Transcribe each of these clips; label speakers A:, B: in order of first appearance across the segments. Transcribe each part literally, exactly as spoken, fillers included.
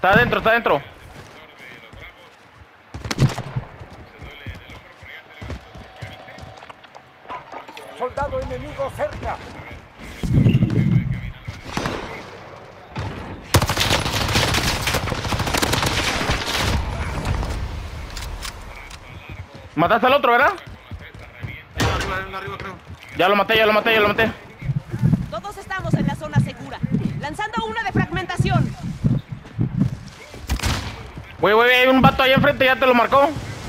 A: Está adentro, está adentro.
B: Soldado enemigo cerca.
A: Mataste al otro, ¿verdad?
C: Ahí arriba, ahí arriba, creo.
A: Ya lo maté, ya lo maté, ya lo maté.
D: Todos estamos en la zona segura. Lanzando una de fragmentación.
A: Güey, güey, hay un vato ahí enfrente, ya te lo marcó.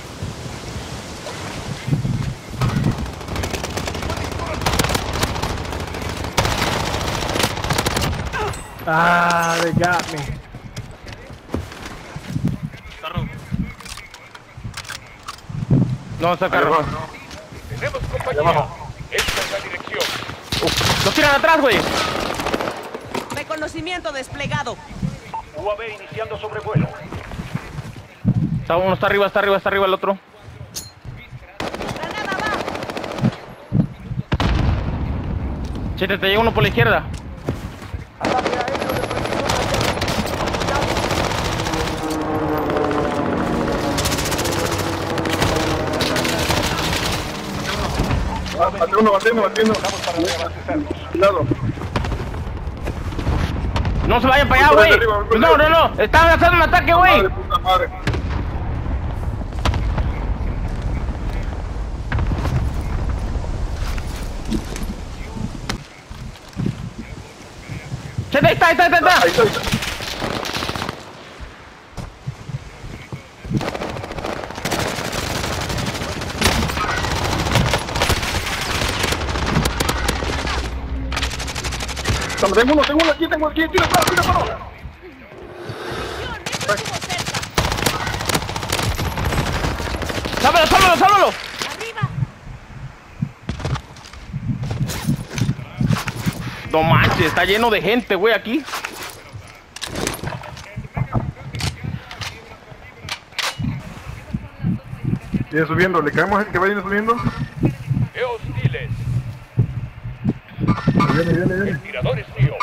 E: Ah, they got me.
C: Carro.
A: No, está carro.
B: Tenemos compañía. Esta es la dirección.
A: Lo tiran atrás, güey.
D: Reconocimiento desplegado.
B: U A V iniciando sobrevuelo.
A: Está uno, está arriba, está arriba, está arriba el otro.
D: Granada va.
A: Chete, te llega uno por la izquierda.
B: Ataque aéreo de precisión.
E: Bate uno, bate uno, bate uno.
B: Vamos para reabastecernos.
E: Cuidado.
A: No se vayan para allá,
E: Voy por
A: güey.
E: arriba, voy por
A: No, no,
E: arriba.
A: no. Están haciendo un ataque, güey.
E: Madre, puta madre.
A: Chete, ahí está, ahí está, ahí está.
E: Ahí está, ahí está. Tengo uno, tengo uno aquí, tengo aquí, tira, tira, tira, tira.
D: Atención, esto estuvo cerca.
A: Sálvalo, sálvalo, sálvalo.
D: Arriba.
A: No manches, está lleno de gente, güey, aquí.
E: Viene subiendo, le caemos el que va a ir subiendo.
B: Veo hostiles.
E: Viene, viene, viene.
B: El tirador es mío.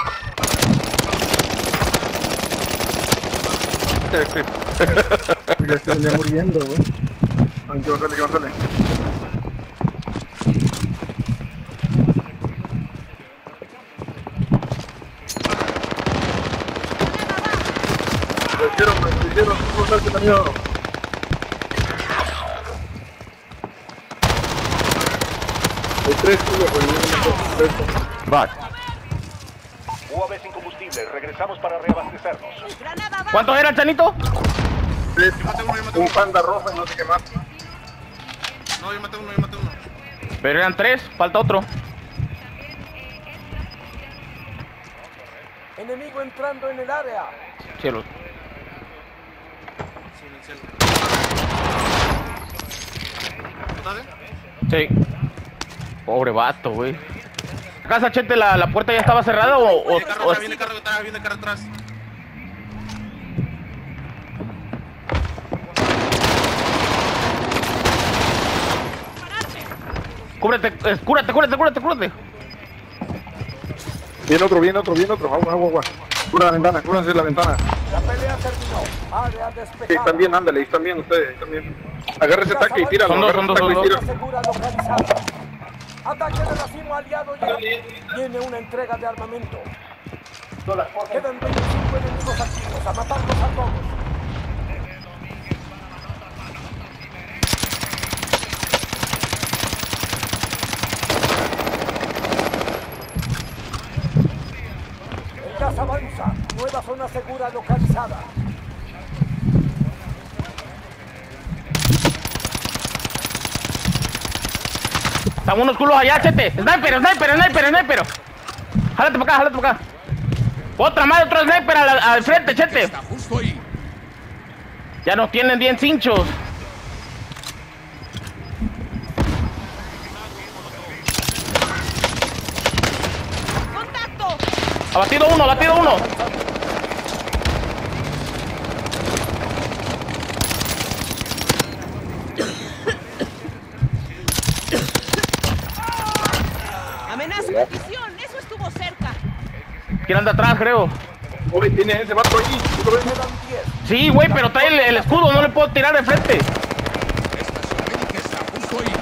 E: Ya está ya muriendo, güey. Ay, que va a salir, que va a salir. Lo hicieron, lo hicieron, no salte la mierda. Hay tres, tío, pues viene un
A: Va.
B: U A V sin combustible. Regresamos para reabastecernos.
D: Granada va.
A: ¿Cuántos eran, Chanito?
E: tres,
C: Yo maté uno, yo maté
E: un
C: uno.
E: panda rojo y no sé qué más.
C: No, yo maté uno, yo maté uno.
A: Pero eran tres, falta otro.
B: Enemigo entrando en el área.
A: Cielos.
C: Sí, en el cielo. ¿Estás
A: Sí.
C: bien?
A: Pobre vato, güey. ¿Casa, Chete, la, la puerta ya estaba cerrada o...? o,
C: Viene carro
A: o-
C: atrás, viene carro atrás, viene carro atrás.
A: Cúbrete, eh, cúrate, cúrate, cúrate, cúrate.
E: Viene otro, viene otro, viene otro. Agua, agua, agua. Cura la ventana, cúrense la ventana.
B: La pelea terminó. Área despejada.
E: Sí, están bien, ándale, están bien ustedes, están bien. Agarra ese taque y tíralo.
A: Son dos,
E: agarra
A: son
E: ese
A: dos,
E: taque y
A: son
E: tíralo.
B: Segura localizada. Ataque de racimo aliado ya. Tiene una entrega de armamento. Quedan veinticinco enemigos activos. A matarlos a todos. El gas avanza. Nueva zona segura localizada.
A: Están unos culos allá, Chete. Sniper, sniper, sniper, sniper. Jálate para acá, jálate para acá. Otra más, otro sniper al, al frente, Chete.
F: Está justo ahí.
A: Ya nos tienen bien cinchos.
D: ¡Contacto!
A: Abatido uno, abatido uno.
D: Amenaza de visión. Eso estuvo cerca.
A: ¿Quién anda atrás, creo?
E: Uy, tiene ese vato ahí. ¿Tú lo ves?
B: Quedan diez.
A: Sí, güey, pero trae el, el escudo, no le puedo tirar de frente.
F: Estación médica está justo ahí.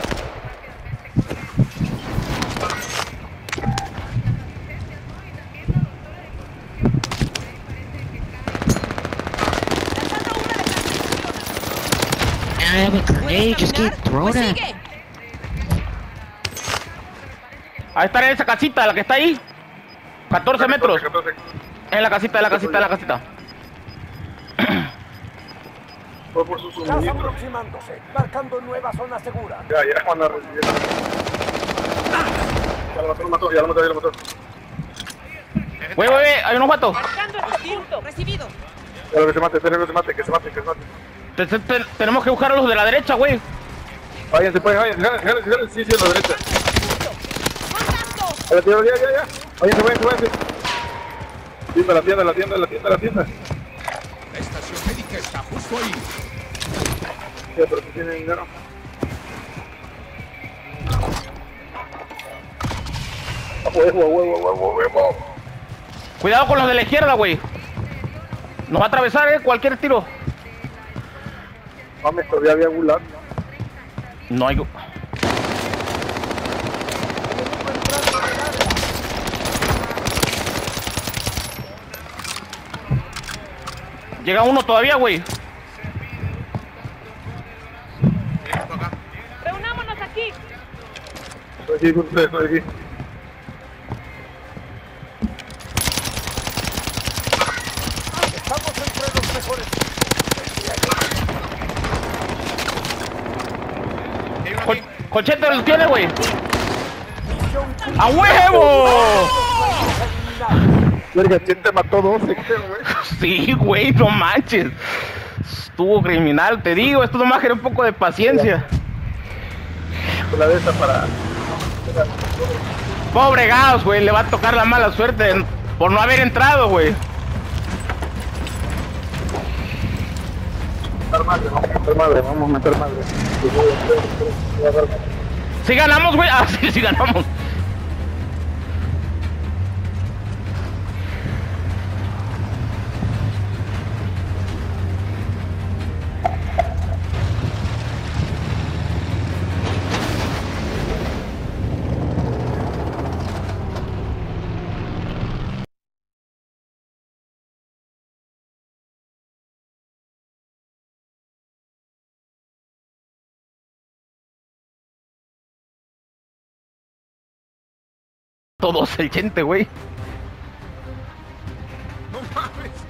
D: Lanzando una de
G: I have a
D: ¿Puedes
G: grenade, just
D: caminar?
G: keep throwing
D: Pues
G: it.
D: sigue.
A: Ahí está en esa casita, la que está ahí. catorce metros.
E: catorce.
A: En la casita, en la casita, en la casita.
E: Fue por su
B: Gas
E: suministro.
B: aproximándose, marcando nueva zona segura.
E: Ya, ya van a recibir. Ya lo mató, lo mató, ya lo mató, ya lo mató.
A: Güey, güey, güey, hay unos vatos.
D: Marcando el punto. Recibido.
E: Ya lo que se mate, espera que se mate, que se mate, que se mate.
A: Te- te- te- tenemos que buscar a los de la derecha, güey.
E: Váyanse, pues, váyanse, jálense, jálense, jálense, sí, sí, a la derecha.
D: ¡Contacto!
E: Ya, ya, ya, ya, ya. Váyanse, váyanse, váyanse. Sí, para la tienda, la tienda, la tienda, la tienda.
F: La estación médica está justo ahí.
E: Ya, pero si tienen dinero. A huevo, a huevo, a huevo, a huevo.
A: Cuidado con los de la izquierda, güey. Nos va a atravesar, eh, cualquier tiro.
E: Mames, todavía había gulag.
A: No hay... Llega uno todavía, güey.
C: Esto acá.
D: Reunámonos aquí.
E: Estoy aquí con ustedes, estoy aquí.
B: Estamos entre los mejores.
C: Hay uno
A: Col
C: aquí.
A: colchete los tiene, güey.
B: Misión
A: ¡A huevo!
B: eliminada.
E: Verga, ¿quién te mató doce, creo, güey?
A: Sí, güey, no manches. Estuvo criminal, te digo. Esto nomás era un poco de paciencia.
E: La de esta para...
A: Pobre Gauss, güey. Le va a tocar la mala suerte por no haber entrado, güey.
E: Meter madre, vamos a meter madre, vamos a meter madre.
A: ¿Sí ganamos, güey? Ah, sí, sí ganamos. Todos el gente, güey.
C: No mames.